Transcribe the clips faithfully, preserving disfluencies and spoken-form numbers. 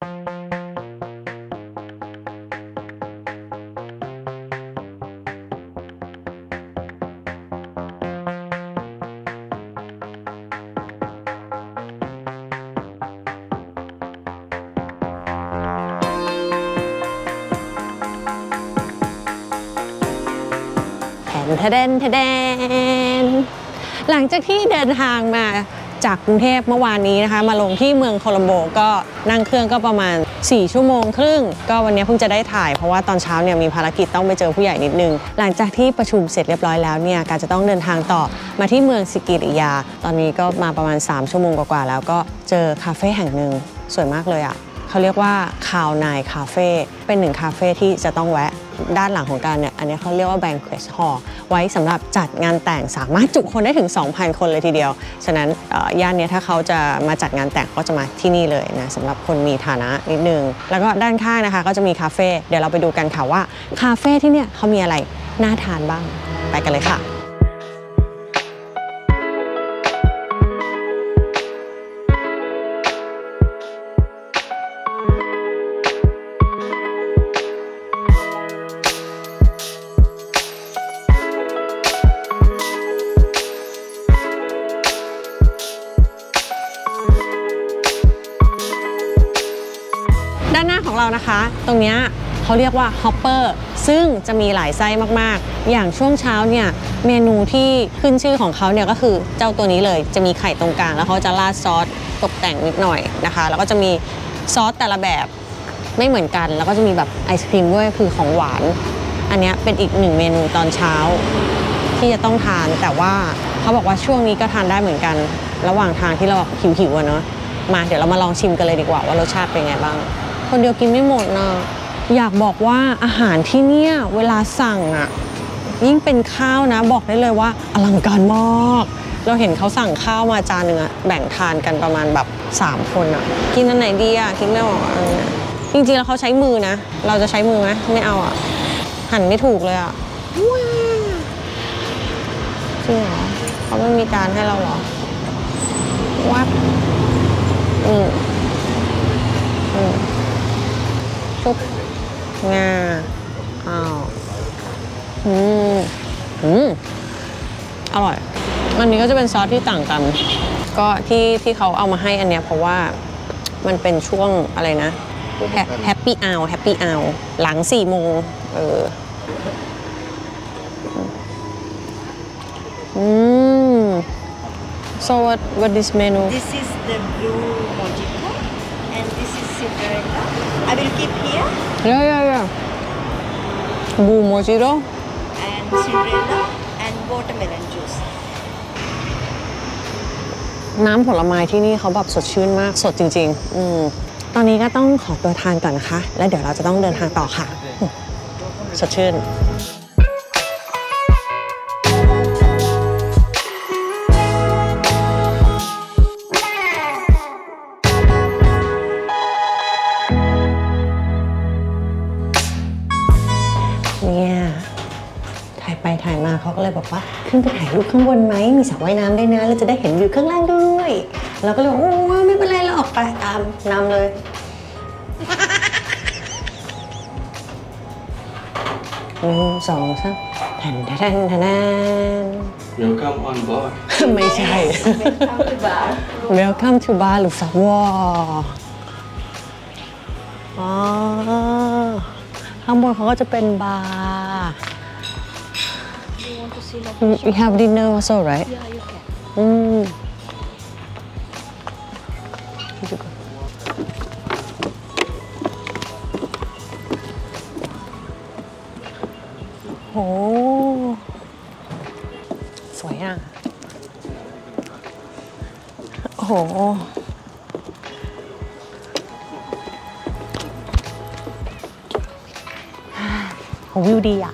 ทะเดนทะเดนหลังจากที่เดินทางมาจากกรุงเทพเมื่อวานนี้นะคะมาลงที่เมืองโคลัมโบก็นั่งเครื่องก็ประมาณสี่ชั่วโมงครึ่งก็วันนี้เพิ่งจะได้ถ่ายเพราะว่าตอนเช้าเนี่ยมีภารกิจต้องไปเจอผู้ใหญ่นิดนึงหลังจากที่ประชุมเสร็จเรียบร้อยแล้วเนี่ยการจะต้องเดินทางต่อมาที่เมืองสิกิริยาตอนนี้ก็มาประมาณสามชั่วโมงกว่าๆแล้วก็เจอคาเฟ่แห่งหนึ่งสวยมากเลยอ่ะเขาเรียกว่าคาวนายคาเฟ่เป็นหนึ่งคาเฟ่ที่จะต้องแวะด้านหลังของการเนี่ยอันนี้เขาเรียกว่า banquet hall ไว้สำหรับจัดงานแต่งสามารถจุคนได้ถึง สองพัน คนเลยทีเดียวฉะนั้นย่านนี้ถ้าเขาจะมาจัดงานแต่งก็จะมาที่นี่เลยนะสำหรับคนมีฐานะนิดนึงแล้วก็ด้านข้างนะคะก็จะมีคาเฟ่เดี๋ยวเราไปดูกันค่ะว่าคาเฟ่ที่เนี่ยเขามีอะไรน่าทานบ้างไปกันเลยค่ะด้านหน้าของเรานะคะตรงนี้เขาเรียกว่าฮอปเปอร์ซึ่งจะมีหลายไส้มากๆอย่างช่วงเช้าเนี่ยเมนูที่ขึ้นชื่อของเขาเนี่ยก็คือเจ้าตัวนี้เลยจะมีไข่ตรงกลางแล้วเขาจะราดซอสตกแต่งนิดหน่อยนะคะแล้วก็จะมีซอสแต่ละแบบไม่เหมือนกันแล้วก็จะมีแบบไอศครีมด้วยคือของหวานอันนี้เป็นอีกหนึ่งเมนูตอนเช้าที่จะต้องทานแต่ว่าเขาบอกว่าช่วงนี้ก็ทานได้เหมือนกันระหว่างทางที่เราหิวๆอะเนาะมาเดี๋ยวเรามาลองชิมกันเลยดีกว่าว่ารสชาติเป็นไงบ้างคนเดียวกินไม่หมดนะอยากบอกว่าอาหารที่เนี่ยเวลาสั่งอ่ะยิ่งเป็นข้าวนะบอกได้เลยว่าอลังการมากเราเห็นเขาสั่งข้าวมาจานหนึ่งอะแบ่งทานกันประมาณแบบสามคนอ่ะกินอันไหนดีอ่ะกินไม่ออกอันนี้จริงๆแล้วเขาใช้มือนะเราจะใช้มือไหมไม่เอาอ่ะหั่นไม่ถูกเลยอ่ะจริงเหรอเขาไม่มีจานให้เราเหรอวัดอืมอืมชุบงาอ้าวอืมอืมอร่อยอันนี้ก็จะเป็นซอสที่ต่างกันก็ที่ที่เขาเอามาให้อันเนี้ยเพราะว่ามันเป็นช่วงอะไรนะแฮปปี้อาวแฮปปี้อาวหลังสี่โมงเอออืม so what what this menu this is the blue mojito and this is Cinderella I will keep here yeah yeah yeah blue mojito and Cinderella and watermelon juice น้ำผลไม้ที่นี่เขาแบบสดชื่นมากสดจริงๆอืมตอนนี้ก็ต้องขอตัวทานก่อนนะคะแล้วเดี๋ยวเราจะต้องเดินทางต่อค่ะสดชื่นเนี่ยถ่ายไปถ่ายมาเขาก็เลยบอกว่าขึ้นไปถ่ายรูปข้างบนไหมมีสระว่ายน้ำได้นะเราจะได้เห็นวิวข้างล่างด้วยเราก็เลยโอ้ไม่เป็นไรเราออกไปตามนำเลยหนึ่งสองสามแทนแทนแทน Welcome on board ไม่ใช่ Welcome to bar Welcome to bar หรือสักวออ๋อข้างบนเขาก็จะเป็นบาร์ You want to see location? We have dinner also right Yeah you can อืมโอ้สวยอ่ะโอ้โหวิวดีอ่ะ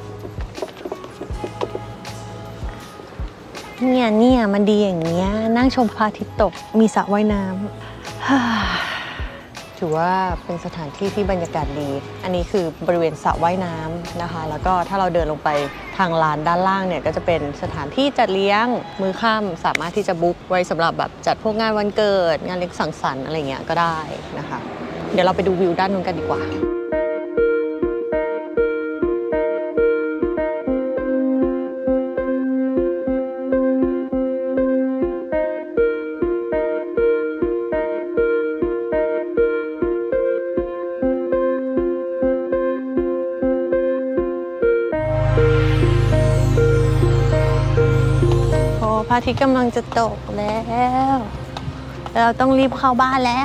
เนี่ยเนี่ยมันดีอย่างเงี้ยนั่งชมพระอาทิตย์ตกมีสระว่ายน้ำถือว่าเป็นสถานที่ที่บรรยากาศดีอันนี้คือบริเวณสระว่ายน้ำนะคะแล้วก็ถ้าเราเดินลงไปทางลานด้านล่างเนี่ยก็จะเป็นสถานที่จัดเลี้ยงมื้อค่ำสามารถที่จะบุ๊กไว้สำหรับแบบจัดพวกงานวันเกิดงานเลี้ยงสังสรรค์อะไรเงี้ยก็ได้นะคะเดี๋ยวเราไปดูวิวด้านนู้นกันดีกว่าพระอาทิตย์กำลังจะตกแล้วเราต้องรีบเข้าบ้านแล้ว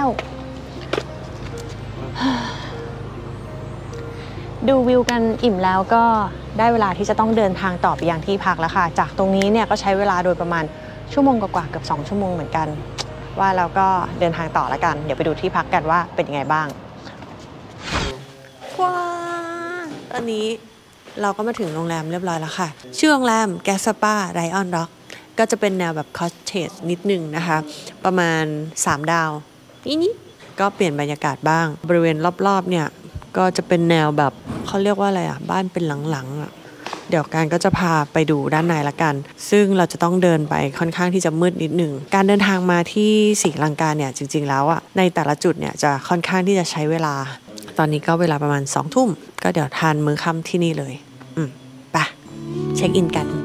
ดูวิวกันอิ่มแล้วก็ได้เวลาที่จะต้องเดินทางต่อไปยังที่พักแล้วค่ะจากตรงนี้เนี่ยก็ใช้เวลาโดยประมาณชั่วโมงกว่าๆเกือบสองชั่วโมงเหมือนกันว่าเราก็เดินทางต่อแล้วกันเดี๋ยวไปดูที่พักกันว่าเป็นยังไงบ้างว้าตอนนี้เราก็มาถึงโรงแรมเรียบร้อยแล้วค่ะชื่อโรงแรมแกสปาไรออนร็อกก็จะเป็นแนวแบบคอสเทจนิดนึงนะคะประมาณสามดาวนี่ๆก็เปลี่ยนบรรยากาศบ้างบริเวณรอบๆเนี่ยก็จะเป็นแนวแบบเขาเรียกว่าอะไรอ่ะบ้านเป็นหลังๆอ่ะเดี๋ยวการก็จะพาไปดูด้านในละกันซึ่งเราจะต้องเดินไปค่อนข้างที่จะมืดนิดนึงการเดินทางมาที่ศรีลังกาเนี่ยจริงๆแล้วอ่ะในแต่ละจุดเนี่ยจะค่อนข้างที่จะใช้เวลาตอนนี้ก็เวลาประมาณสองทุ่มก็เดี๋ยวทานมื้อค่ำที่นี่เลยอืมไปเช็คอินกัน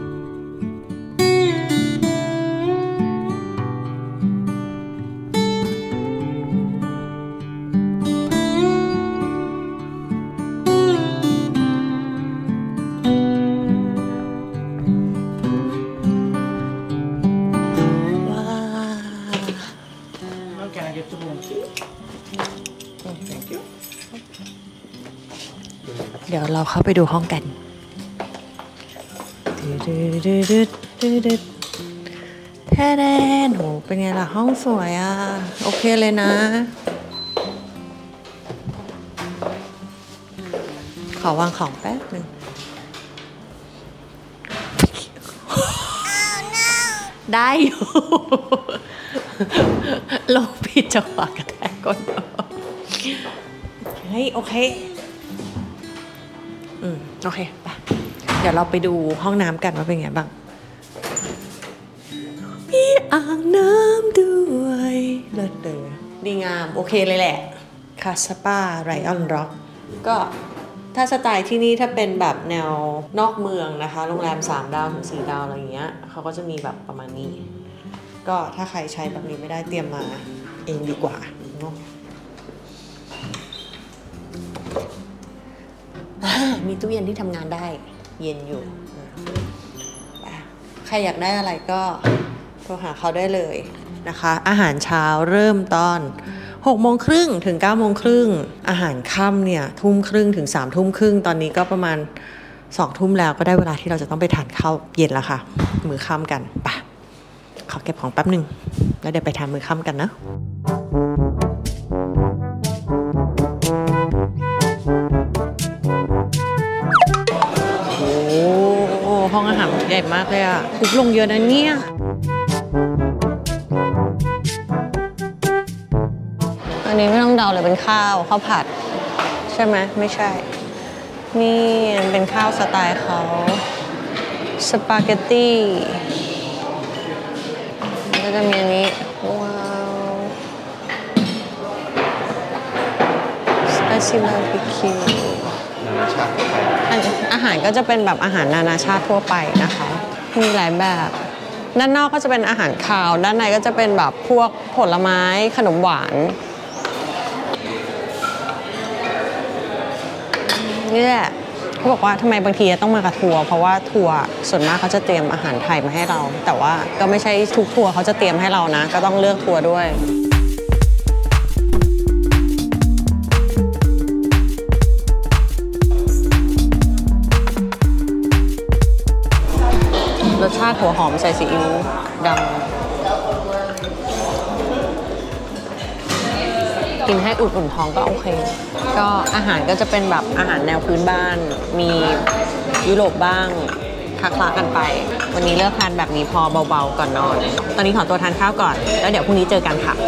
เดี๋ยวเราเข้าไปดูห้องกันแท้แดนโหเป็นไงล่ะห้องสวยอ่ะโอเคเลยนะขอวางของแป๊บนึงได้อยู่ลงผิดจังหวะกระแทกก่อนเฮ้ยโอเคอืมโอเคไปเดี๋ยวเราไปดูห้องน้ำกันว่าเป็นไงบ้างมีอ่างน้ำด้วยเลิศเลยดีงามโอเคเลยแหละคาสปาไรออนร็อกก็ถ้าสไตล์ที่นี่ถ้าเป็นแบบแนวนอกเมืองนะคะโรงแรมสามดาวถึงสี่ดาวอะไรอย่างเงี้ยเขาก็จะมีแบบประมาณนี้ก็ถ้าใครใช้แบบนี้ไม่ได้เตรียมมาเองดีกว่าเนาะมีตู้เย็นที่ทำงานได้เย็นอยู่ใครอยากได้อะไรก็โทรหาเขาได้เลยนะคะอาหารเช้าเริ่มตอนหกโมงครึ่งถึงเก้าโมงครึ่งอาหารค่ำเนี่ยทุ่มครึ่งถึงสามทุ่มครึ่งตอนนี้ก็ประมาณสองทุ่มแล้วก็ได้เวลาที่เราจะต้องไปทานข้าวเย็นแล้วค่ะมื้อค่ำกันไปขอเก็บของแป๊บหนึ่งแล้วเดี๋ยวไปทานมื้อค่ำกันนะห้องอาหารใหญ่มากเลยอ่ะคุกลงเยอะนะเนี่ยอันนี้ไม่ต้องเดาเลยเป็นข้าวข้าวผัดใช่ไหมไม่ใช่นี่เป็นข้าวสไตล์เขาสปาเกตตี้ก็จะมีอันนี้ว้าวสไปซี่บาร์บีคิวอาหารก็จะเป็นแบบอาหารนานาชาติทั่วไปนะคะมีหลายแบบด้านนอกก็จะเป็นอาหารคาวด้านในก็จะเป็นแบบพวกผลไม้ขนมหวานนี่แหละเขาบอกว่าทำไมบางทีต้องมากับทัวร์เพราะว่าทัวร์ส่วนมากเขาจะเตรียมอาหารไทยมาให้เราแต่ว่าก็ไม่ใช่ทุกทัวร์เขาจะเตรียมให้เรานะก็ต้องเลือกทัวร์ด้วยรสชาติหัวหอมใส่ซีอิ๊วดำกินให้อุ่นๆท้องก็โอเคก็อาหารก็จะเป็นแบบอาหารแนวพื้นบ้านมียุโรปบ้างคลาๆกันไปวันนี้เลือกทานแบบนี้พอเบาๆก่อนนอนตอนนี้ขอตัวทานข้าวก่อนแล้วเดี๋ยวพรุ่งนี้เจอกันค่ะ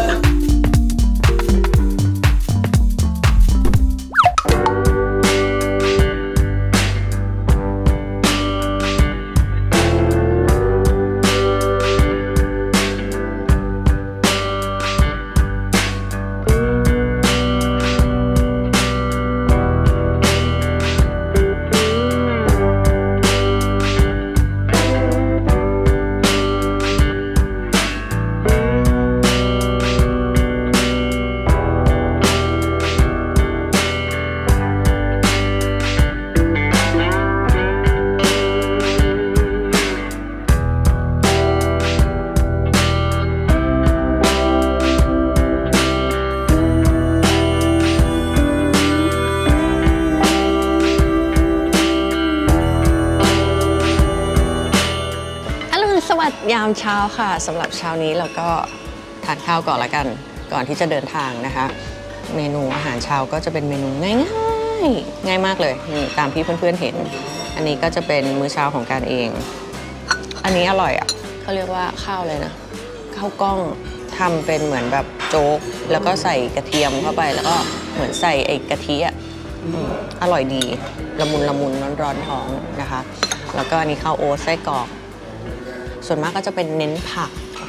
ามเช้าค่ะสำหรับเช้านี้เราก็ทานข้าวก่อนละกันก่อนที่จะเดินทางนะคะเมนูอาหารเช้าก็จะเป็นเมนูง่ายๆง่ายมากเลยนี่ตามที่เพื่อนๆเห็นอันนี้ก็จะเป็นมื้อเช้าของการเองอันนี้อร่อยอ่ะเขาเรียกว่าข้าวเลยนะข้าวกล้องทำเป็นเหมือนแบบโจ๊กแล้วก็ใส่กระเทียมเข้าไปแล้วก็เหมือนใส่ไอ้กะทิอ่ะอร่อยดีละมุนละมุนร้อนๆท้องนะคะแล้วก็อันนี้ข้าวโอ๊ตไส้กรอกส่วนมากก็จะเป็นเน้นผัก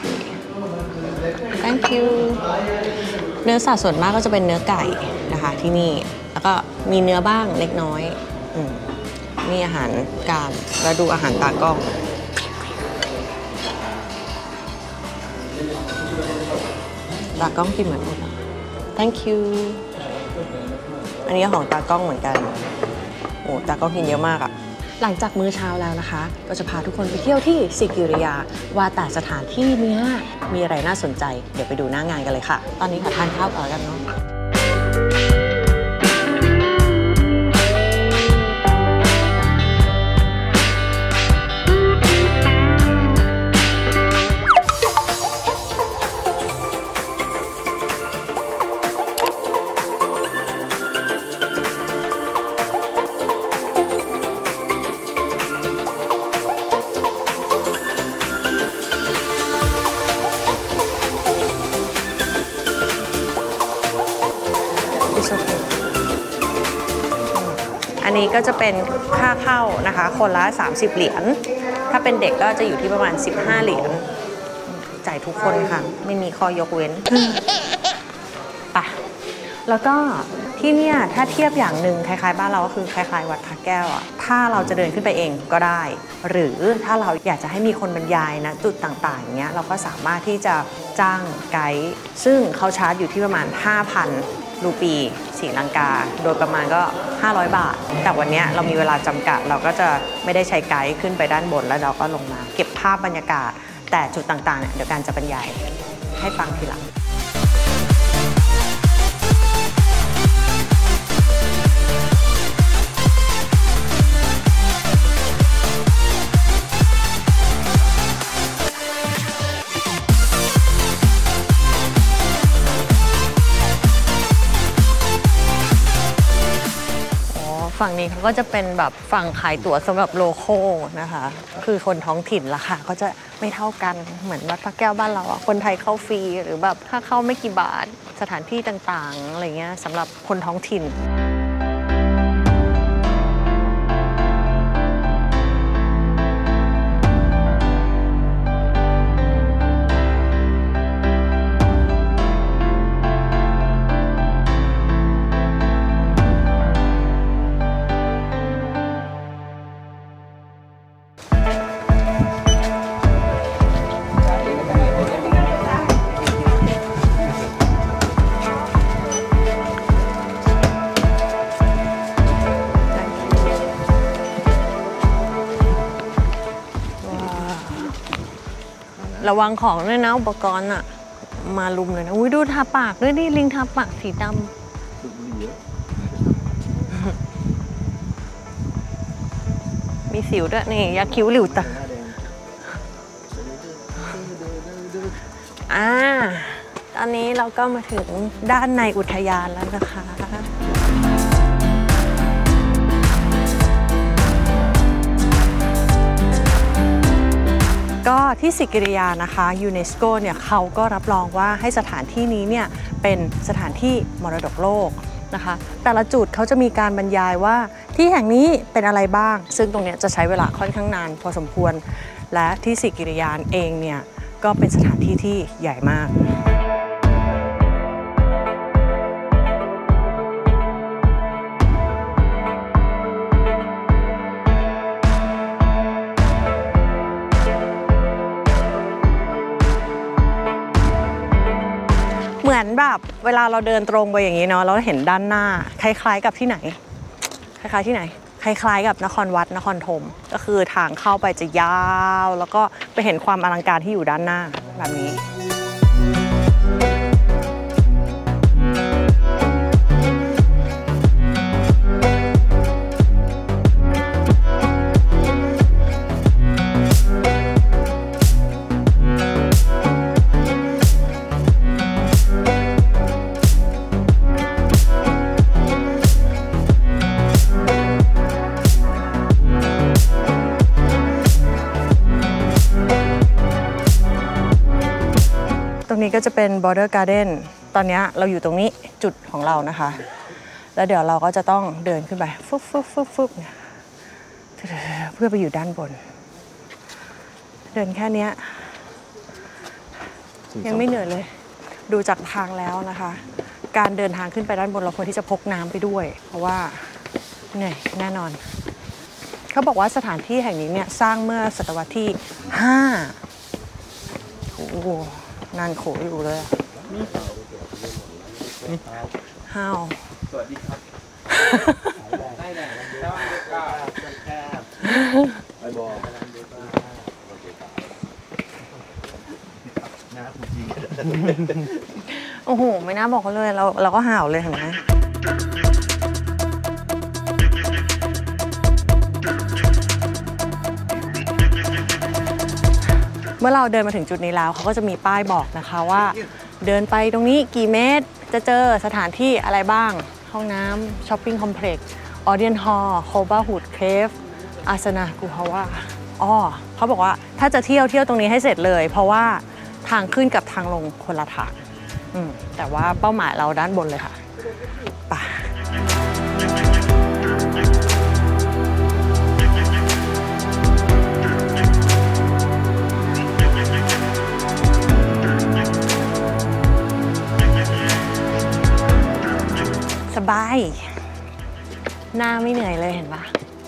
thank you เนื้อสัตว์ส่วนมากก็จะเป็นเนื้อไก่นะคะที่นี่แล้วก็มีเนื้อบ้างเล็กน้อยอืมนี่อาหารกลางแล้วดูอาหารตากล้องตากล้องกินเหมือนหมด thank you อันนี้ของตากล้องเหมือนกันโอ้ตากล้องกินเยอะมากอะหลังจากมื้อเช้าแล้วนะคะก็จะพาทุกคนไปเที่ยวที่สิกิริยาว่าแต่สถานที่นี้มีอะไรน่าสนใจเดี๋ยวไปดูหน้างานกันเลยค่ะตอนนี้ขอทานข้าวก่อนแล้วกันเนาะอันนี้ก็จะเป็นค่าเข้านะคะคนละสามสิบเหรียญถ้าเป็นเด็กก็จะอยู่ที่ประมาณสิบห้าเหรียญจ่ายทุกคนค่ะไม่มีข้อยกเว้นไปแล้วก็ที่เนี่ยถ้าเทียบอย่างหนึ่งคล้ายๆบ้านเราก็คือคล้ายๆวัดพระแก้วอ่ะถ้าเราจะเดินขึ้นไปเองก็ได้หรือถ้าเราอยากจะให้มีคนบรรยายนะจุดต่างๆอย่างเงี้ยเราก็สามารถที่จะจ้างไกด์ซึ่งเขาชาร์จอยู่ที่ประมาณ ห้าพันรูปีศรีลังกาโดยประมาณก็ห้าร้อยบาทแต่วันนี้เรามีเวลาจำกัดเราก็จะไม่ได้ใช้ไกด์ขึ้นไปด้านบนแล้วเราก็ลงมาเก็บภาพบรรยากาศแต่จุดต่างๆเนี่ยเดี๋ยวการจะบรรยายให้ฟังทีหลังฝั่งนี้เขาก็จะเป็นแบบฝั่งขายตั๋วสำหรับโลโก้นะคะคือคนท้องถิ่นราคาก็จะไม่เท่ากันเหมือนวัดพระแก้วบ้านเราอ่ะคนไทยเข้าฟรีหรือแบบค่าเข้าไม่กี่บาทสถานที่ต่างๆอะไรเงี้ยสำหรับคนท้องถิ่นระวังของด้วยนะอุปกรณ์อะมาลุมเลยนะอุ้ยดูทาปากด้วยดิลิงทาปากสีดำมีสิวด้วยนี่ยักษ์คิ้วหลิวตาอ่าตอนนี้เราก็มาถึงด้านในอุทยานแล้วนะคะก็ที่สิกิริยานะคะยูเนสโกเนี่ยเขาก็รับรองว่าให้สถานที่นี้เนี่ยเป็นสถานที่มรดกโลกนะคะแต่ละจุดเขาจะมีการบรรยายว่าที่แห่งนี้เป็นอะไรบ้างซึ่งตรงนี้จะใช้เวลาค่อนข้างนานพอสมควรและที่สิกิริยาเองเนี่ยก็เป็นสถานที่ที่ใหญ่มากเหมือนแบบเวลาเราเดินตรงไปอย่างนี้เนาะเราเห็นด้านหน้าคล้ายๆกับที่ไหนคล้ายๆที่ไหนคล้ายๆกับนครวัดนครธมก็คือทางเข้าไปจะยาวแล้วก็ไปเห็นความอลังการที่อยู่ด้านหน้าแบบนี้นี้ก็จะเป็น Border Garden ตอนนี้เราอยู่ตรงนี้จุดของเรานะคะแล้วเดี๋ยวเราก็จะต้องเดินขึ้นไปฟึบฟึบฟึบฟึบเนี่ยเพื่อไปอยู่ด้านบนเดินแค่นี้ยังไม่เหนื่อยเลยดูจากทางแล้วนะคะการเดินทางขึ้นไปด้านบนเราควรที่จะพกน้ำไปด้วยเพราะว่าเหนื่อยแน่นอนเขาบอกว่าสถานที่แห่งนี้เนี่ยสร้างเมื่อศตวรรษที่ห้าโอ้โหนานโขอยู่เลยห้าวสวัสดีครับได้เลยไปบอกโอ้โหไม่น่าบอกเขาเลยเราเราก็ห่าวเลยเห็นไหมเมื่อเราเดินมาถึงจุดนี้แล้วเขาก็จะมีป้ายบอกนะคะว่าเดินไปตรงนี้กี่เมตรจะเจอสถานที่อะไรบ้างห้องน้ำช้อปปิ้งคอมเพล็กซ์ออเดียนฮอลล์โคบาฮูดเคฟอาสนากูฮาวาอ๋อเขาบอกว่าถ้าจะเที่ยวเที่ยวตรงนี้ให้เสร็จเลยเพราะว่าทางขึ้นกับทางลงคนละทางแต่ว่าเป้าหมายเราด้านบนเลยค่ะไปสบายหน้าไม่เหนื่อยเลยเห็นปะ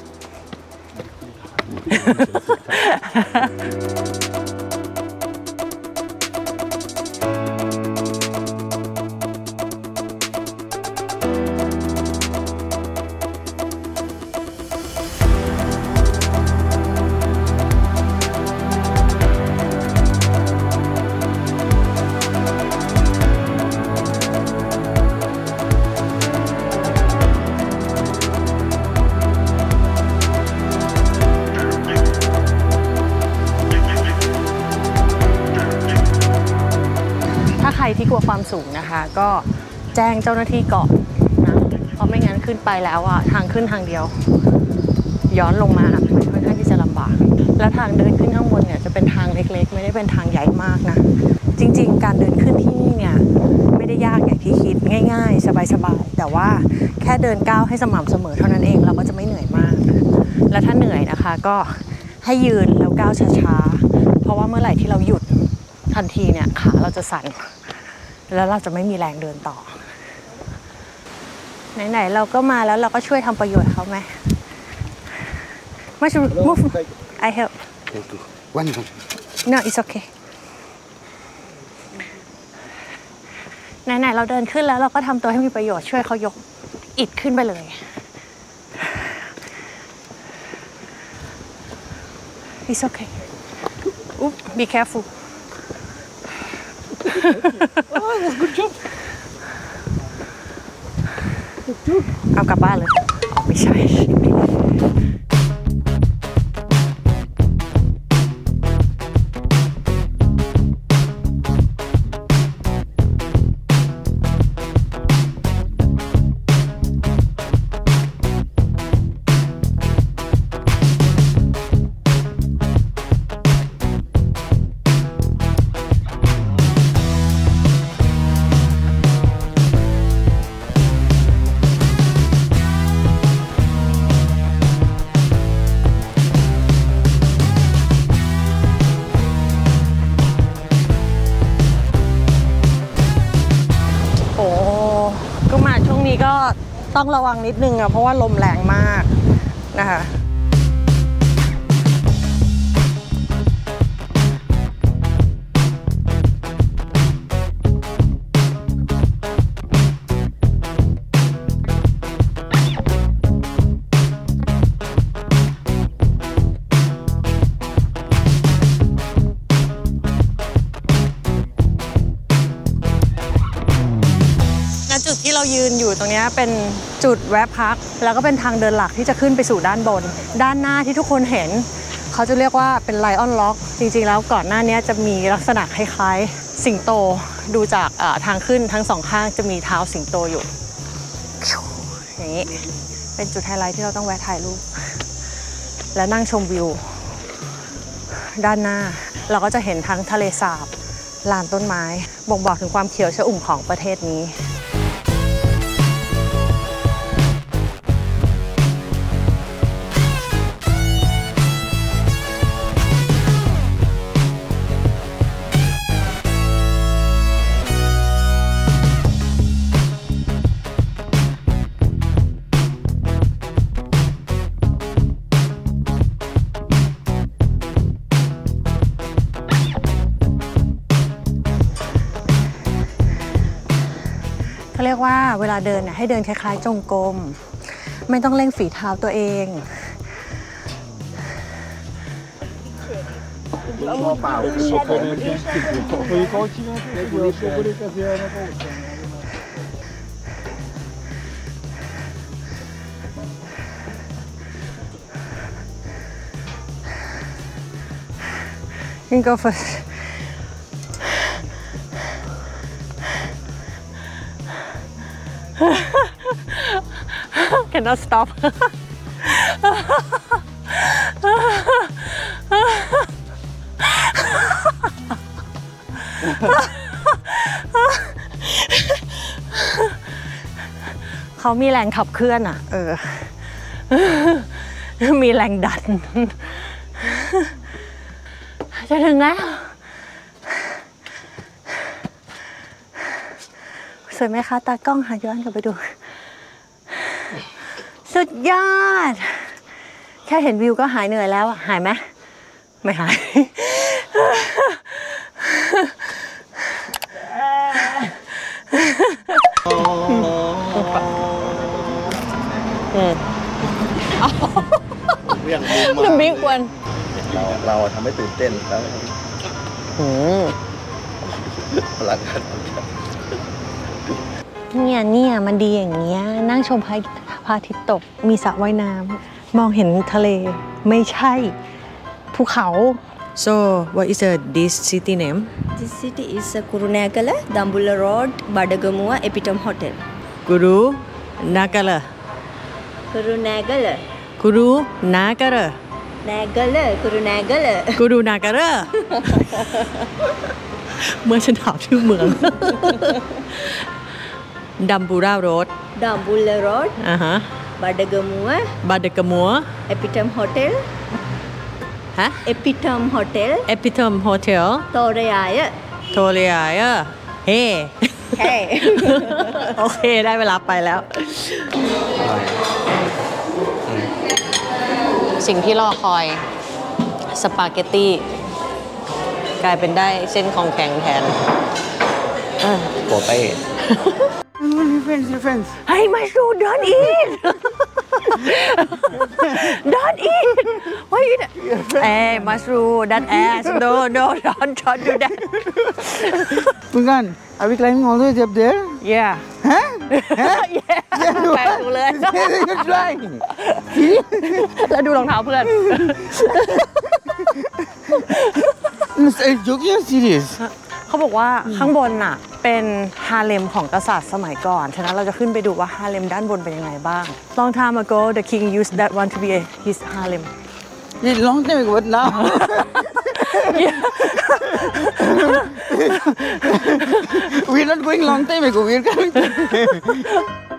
ที่กลัวความสูงนะคะก็แจ้งเจ้าหน้าที่ก่อนนะเพราะไม่งั้นขึ้นไปแล้วอะทางขึ้นทางเดียวย้อนลงมามันค่อนข้างที่จะลำบากแล้วทางเดินขึ้นข้างบนเนี่ยจะเป็นทางเล็กๆไม่ได้เป็นทางใหญ่มากนะจริงๆการเดินขึ้นที่นี่เนี่ยไม่ได้ยากอย่างที่คิดง่ายๆสบายๆแต่ว่าแค่เดินก้าวให้สม่ำเสมอเท่านั้นเองเราก็จะไม่เหนื่อยมากและถ้าเหนื่อยนะคะก็ให้ยืนแล้วก้าวช้าๆเพราะว่าเมื่อไหร่ที่เราหยุดทันทีเนี่ยขาเราจะสั่นแล้วเราจะไม่มีแรงเดินต่อไหนๆเราก็มาแล้วเราก็ช่วยทำประโยชน์เขาไหมไม่ใช่ move I help Thank you. One more. no it's okay ไหนๆเราเดินขึ้นแล้วเราก็ทำตัวให้มีประโยชน์ช่วยเขายกอิฐขึ้นไปเลย it's okay อุ๊บ be careful Oh, that's good job. เอากลับบ้านเลยอ๋อไม่ใช่ก็ต้องระวังนิดนึงอะเพราะว่าลมแรงมากนะคะ จุดที่เรายืนอยู่ตรงนี้เป็นจุดแวะพักแล้วก็เป็นทางเดินหลักที่จะขึ้นไปสู่ด้านบนด้านหน้าที่ทุกคนเห็นเขาจะเรียกว่าเป็นไลออนล็อกจริงๆแล้วก่อนหน้านี้จะมีลักษณะคล้ายๆสิงโตดูจากทางขึ้นทั้งสองข้างจะมีเท้าสิงโตอยู่อย่างนี้เป็นจุดไฮไลท์ที่เราต้องแวะถ่ายรูปและนั่งชมวิวด้านหน้าเราก็จะเห็นทั้งทะเลสาบลานต้นไม้บ่งบอกถึงความเขียวชอุ่มของประเทศนี้เขาเรียกว่าเวลาเดินเนี่ยให้เดินคล้ายๆจงกรมไม่ต้องเร่งฝีเท้าตัวเองYou go first. Cannot stop. เขามีแรงขับเคลื่อนอ่ะ เออ มีแรงดัน จะถึงแล้ว สวยไหมคะตากล้องหาย้อนกลับไปดู สุดยอด แค่เห็นวิวก็หายเหนื่อยแล้วอะหายไหมไม่หาย The big one เราเราทำให้ตื่นเต้นแล้วพลังงานเนี่ยเนี่ยมันดีอย่างเงี้ยนั่งชมพระพระอาทิตย์ตกมีสระว่ายน้ำมองเห็นทะเลไม่ใช่ภูเขา So what is the this city name This city is Kurunegala, Dambulla Road, Badagamua, Epitome Hotel. Guru Nagala Kurunegala. Guru Nagara Nagala, Kurunegala. Guru Nagara เมื่อฉันถามชื่อเมือง ดัมบูราโรด Dambulla Road, อ่าฮะ Badagamua, บาเดกมัว Epitome Hotel. ฮะ Epitome Hotel. เอพิทอมโฮเทล Torayaya. โทเรียเฮ้ Hey. โอเคได้เวลาไปแล้ว สิ่งที่รอคอยสปาเกตตี้กลายเป็นได้เส้นของแข็งแทนโปเต้ Defense, defense. Hey Mashu don't eat don't eat why you Hey Mashu that ass no no don't don't do that Pungan, are we climbing all the way up there? yeah Huh? Huh? yeah แปลกดูเลย You're trying. แล้วดูรองเท้าเพื่อน Are you joking or serious? เขาบอกว่าข้างบนน่ะเป็นฮาเลมของกษัตริย์สมัยก่อน ฉะนั้นเราจะขึ้นไปดูว่าฮาเลมด้านบนเป็นยังไงบ้าง Long time ago the king used that one to be his harem It's a long time ago, but now. We're not going long time ago. We're coming.